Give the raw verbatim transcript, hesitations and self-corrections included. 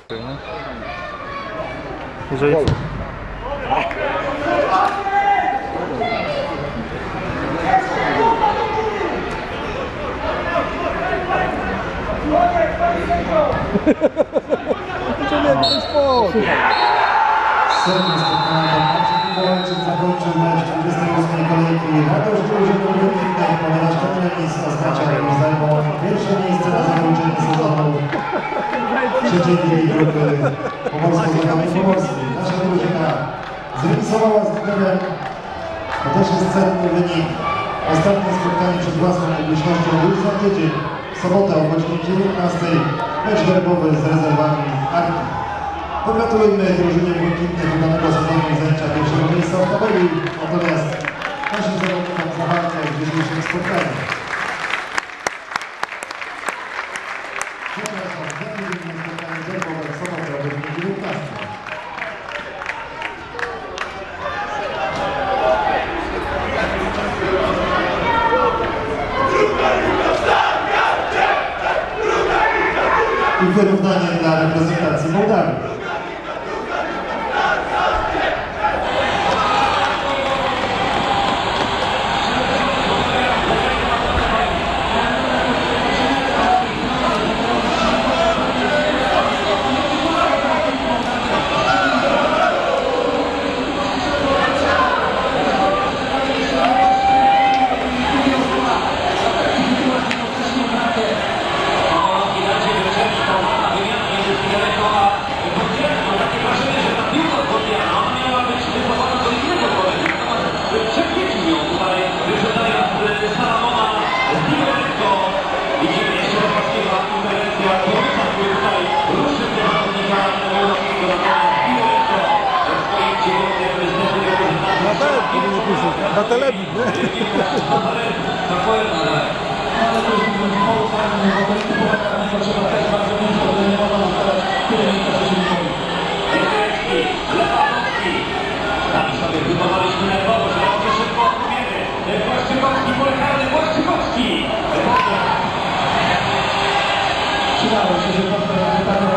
Jeżeli... To nie ten sport. Setne spotkanie Marcin Mikołajczyk zakończył mecz dwudziestej ósmej kolejki Radość drużyny błękitnej, ponieważ ten remis oznacza, że zajmą pierwsze miejsce na zakończenie sezonu trzeciej ligi grupy Pomorsko-Zachodniej Pomorskiej. Nasza drużyna zremisowała z Gdybem, to też jest cenny wynik. Ostatnie spotkanie przed własną publicznością już za tydzień, w sobotę o godzinie dziewiętnastej, mecz derbowy z rezerwami Arki. Pogratulujmy drużynie błękitnej udanego sezonu i zajęcia pierwszego miejsca w tabeli, natomiast naszym zawodnikom za walkę w dzisiejszym spotkaniu. Przepraszam, za tydzień spotkanie derbowe w sobotę o godzinie dziewiętnastej. I wyrównanie dla reprezentacji Mołdawii. Na telewizji, nie? Przydało się, że